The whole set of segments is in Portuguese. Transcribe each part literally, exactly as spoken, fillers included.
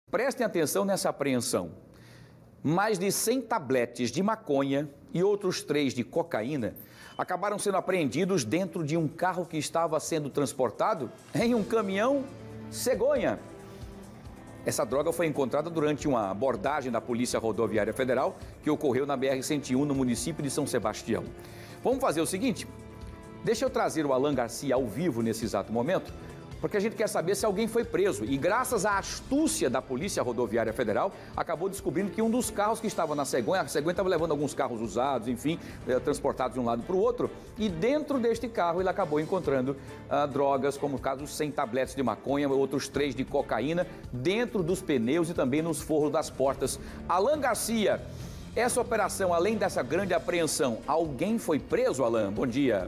Prestem atenção nessa apreensão. Mais de cem tabletes de maconha e outros três de cocaína acabaram sendo apreendidos dentro de um carro que estava sendo transportado em um caminhão cegonha. Essa droga foi encontrada durante uma abordagem da Polícia Rodoviária Federal que ocorreu na B R cento e um, no município de São Sebastião. Vamos fazer o seguinte, deixa eu trazer o Alan Garcia ao vivo nesse exato momento, porque a gente quer saber se alguém foi preso. E graças à astúcia da Polícia Rodoviária Federal, acabou descobrindo que um dos carros que estava na cegonha, a cegonha estava levando alguns carros usados, enfim, eh, transportados de um lado para o outro, e dentro deste carro ele acabou encontrando ah, drogas, como o caso cem tabletes de maconha, outros três de cocaína, dentro dos pneus e também nos forros das portas. Alan Garcia, essa operação, além dessa grande apreensão, alguém foi preso, Alan? Bom dia.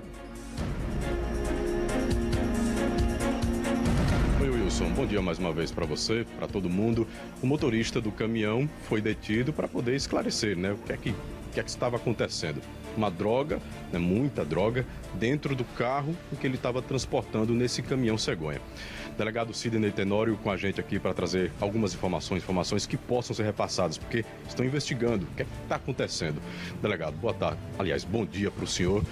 Bom dia mais uma vez para você, para todo mundo. O motorista do caminhão foi detido para poder esclarecer, né, o que é que, o que é que estava acontecendo. Uma droga, né, muita droga, dentro do carro que ele estava transportando nesse caminhão cegonha. Delegado Sidney Tenório com a gente aqui para trazer algumas informações, informações que possam ser repassadas, porque estão investigando o que é que está acontecendo. Delegado, boa tarde. Aliás, bom dia para o senhor.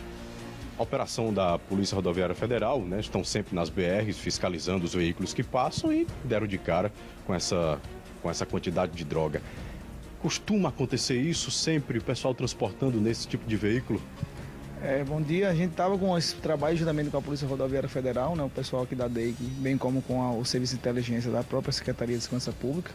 A operação da Polícia Rodoviária Federal, né, estão sempre nas B Rs fiscalizando os veículos que passam e deram de cara com essa, com essa quantidade de droga. Costuma acontecer isso sempre, o pessoal transportando nesse tipo de veículo? É, bom dia, a gente estava com esse trabalho juntamente com a Polícia Rodoviária Federal, né, o pessoal aqui da D E I C, bem como com a, o Serviço de Inteligência da própria Secretaria de Segurança Pública.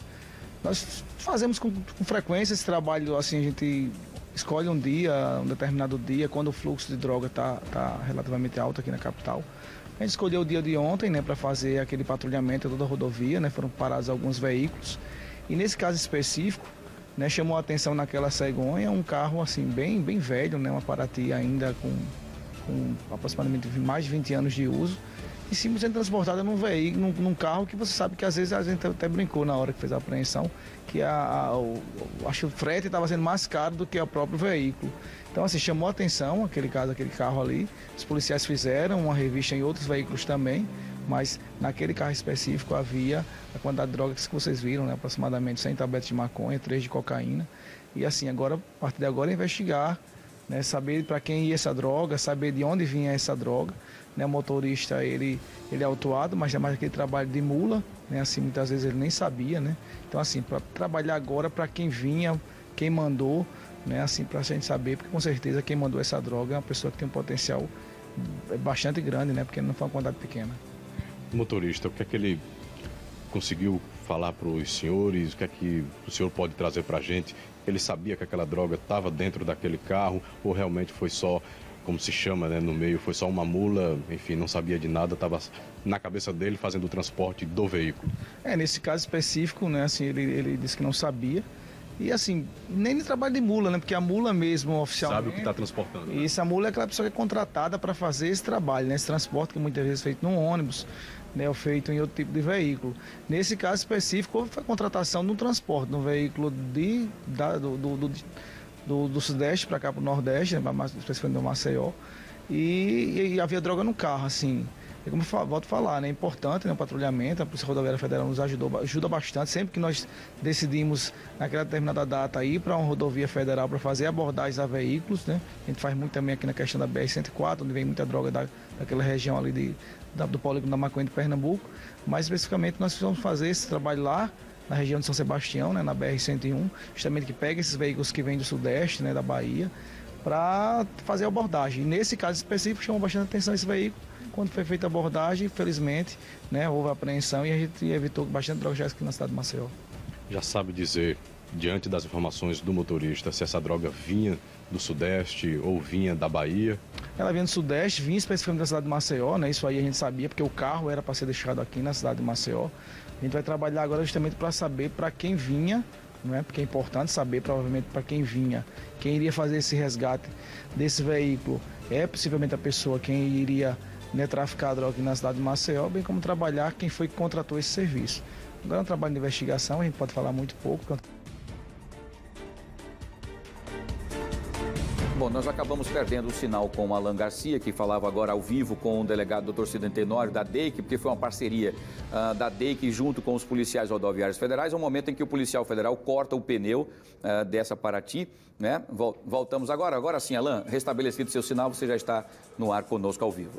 Nós fazemos com, com frequência esse trabalho, assim, a gente escolhe um dia, um determinado dia, quando o fluxo de droga está tá relativamente alto aqui na capital. A gente escolheu o dia de ontem, né, para fazer aquele patrulhamento toda a rodovia, né, foram parados alguns veículos. E nesse caso específico, né, chamou a atenção naquela cegonha um carro assim bem, bem velho, né, uma Paraty ainda com, com aproximadamente mais de vinte anos de uso, e simplesmente transportada num veículo, num, num carro que você sabe que às vezes a gente até brincou na hora que fez a apreensão, que a, a, o, acho que o frete estava sendo mais caro do que o próprio veículo. Então, assim, chamou a atenção aquele caso, aquele carro ali. Os policiais fizeram uma revista em outros veículos também, mas naquele carro específico havia a quantidade de drogas que vocês viram, né? Aproximadamente cem tabletes de maconha, três de cocaína. E assim, agora, a partir de agora, investigar, né? Saber para quem ia essa droga, saber de onde vinha essa droga. Né? O motorista, ele, ele é autuado, mas é mais aquele trabalho de mula, né? Assim, muitas vezes ele nem sabia, né? Então, assim, para trabalhar agora para quem vinha, quem mandou, né? Assim, para a gente saber, porque com certeza quem mandou essa droga é uma pessoa que tem um potencial bastante grande, né? Porque não foi uma quantidade pequena. O motorista, o que é que ele conseguiu falar para os senhores? O que é que o senhor pode trazer para a gente? Ele sabia que aquela droga estava dentro daquele carro ou realmente foi só, como se chama, né, no meio, foi só uma mula, enfim, não sabia de nada, estava na cabeça dele fazendo o transporte do veículo? É, nesse caso específico, né, assim, ele, ele disse que não sabia. E assim, nem de trabalho de mula, né? Porque a mula mesmo, oficialmente... Sabe o que está transportando. Né? E essa mula é aquela pessoa que é contratada para fazer esse trabalho, né? Esse transporte que muitas vezes é feito num ônibus, né? Ou feito em outro tipo de veículo. Nesse caso específico, foi a contratação de um transporte, de um veículo de, da, do, do, do, do, do Sudeste para cá, para o Nordeste, né? Especificamente do Maceió. E, e havia droga no carro, assim... E como eu volto a falar, né, é importante, né, o patrulhamento, a Polícia Rodoviária Federal nos ajudou, ajuda bastante. Sempre que nós decidimos, naquela determinada data, ir para uma rodovia federal para fazer abordagens a veículos, né, a gente faz muito também aqui na questão da B R cento e quatro, onde vem muita droga da, daquela região ali de, da, do polígono da maconha de Pernambuco. Mais especificamente, nós vamos fazer esse trabalho lá, na região de São Sebastião, né, na B R cento e um, justamente que pega esses veículos que vêm do Sudeste, né, da Bahia, para fazer a abordagem. E nesse caso específico, chamou bastante atenção esse veículo. Quando foi feita a abordagem, infelizmente, né, houve apreensão e a gente evitou bastante drogas aqui na cidade de Maceió. Já sabe dizer, diante das informações do motorista, se essa droga vinha do Sudeste ou vinha da Bahia? Ela vinha do Sudeste, vinha especificamente da cidade de Maceió, né? Isso aí a gente sabia, porque o carro era para ser deixado aqui na cidade de Maceió. A gente vai trabalhar agora justamente para saber para quem vinha, né? Porque é importante saber, provavelmente, para quem vinha, quem iria fazer esse resgate desse veículo. É possivelmente a pessoa quem iria, né, traficar droga aqui na cidade de Maceió, bem como trabalhar quem foi que contratou esse serviço. Agora é um trabalho de investigação, a gente pode falar muito pouco. Bom, nós acabamos perdendo o sinal com o Alan Garcia, que falava agora ao vivo com o delegado doutor Sidney Tenório, da D E I C, porque foi uma parceria uh, da D E I C junto com os policiais rodoviários federais, é um momento em que o policial federal corta o pneu uh, dessa Paraty, né? Voltamos agora, agora sim, Alan, restabelecido seu sinal, você já está no ar conosco ao vivo.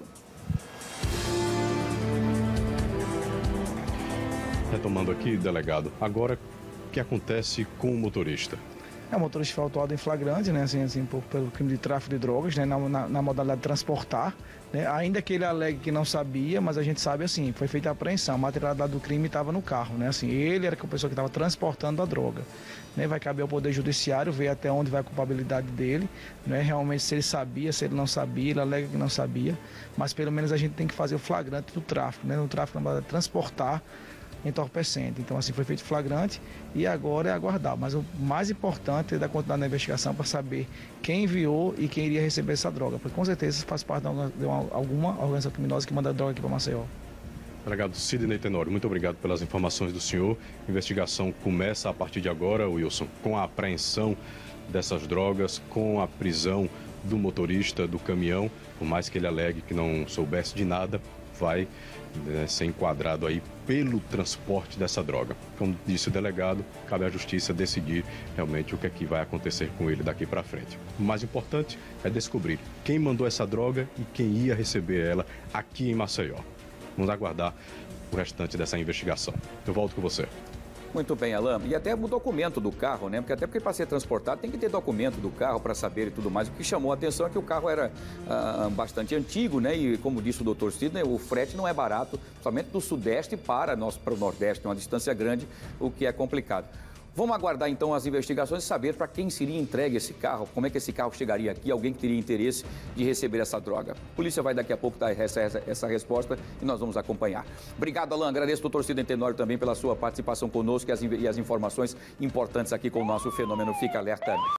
Retomando aqui, delegado, agora o que acontece com o motorista? É, o motorista foi autuado em flagrante, né, assim, assim, por, pelo crime de tráfico de drogas, né, na, na, na modalidade de transportar, né, ainda que ele alegue que não sabia, mas a gente sabe assim, foi feita a apreensão, a materialidade do crime estava no carro, né, assim, ele era a pessoa que estava transportando a droga, né, vai caber ao Poder Judiciário ver até onde vai a culpabilidade dele, né, realmente se ele sabia, se ele não sabia, ele alega que não sabia, mas pelo menos a gente tem que fazer o flagrante do tráfico, né, no tráfico na modalidade de transportar entorpecente. Então, assim, foi feito flagrante e agora é aguardar. Mas o mais importante é dar continuidade na investigação para saber quem enviou e quem iria receber essa droga, porque com certeza isso faz parte de uma, alguma organização criminosa que manda droga aqui para Maceió. Delegado Sidney Tenório, muito obrigado pelas informações do senhor. A investigação começa a partir de agora, Wilson, com a apreensão dessas drogas, com a prisão do motorista do caminhão, por mais que ele alegue que não soubesse de nada, vai né, ser enquadrado aí pelo transporte dessa droga. Como disse o delegado, cabe à justiça decidir realmente o que é que vai acontecer com ele daqui para frente. O mais importante é descobrir quem mandou essa droga e quem ia receber ela aqui em Maceió. Vamos aguardar o restante dessa investigação. Eu volto com você. Muito bem, Alan. E até o documento do carro, né? Porque até porque para ser transportado tem que ter documento do carro para saber e tudo mais. O que chamou a atenção é que o carro era ah, bastante antigo, né? E como disse o doutor Sidney, o frete não é barato, somente do Sudeste para, nós, para o Nordeste, uma distância grande, o que é complicado. Vamos aguardar então as investigações e saber para quem seria entregue esse carro, como é que esse carro chegaria aqui, alguém que teria interesse de receber essa droga. A polícia vai daqui a pouco dar essa, essa, essa resposta e nós vamos acompanhar. Obrigado, Alan. Agradeço ao doutor Sidney Tenório também pela sua participação conosco e as, e as informações importantes aqui com o nosso Fenômeno Fica Alerta.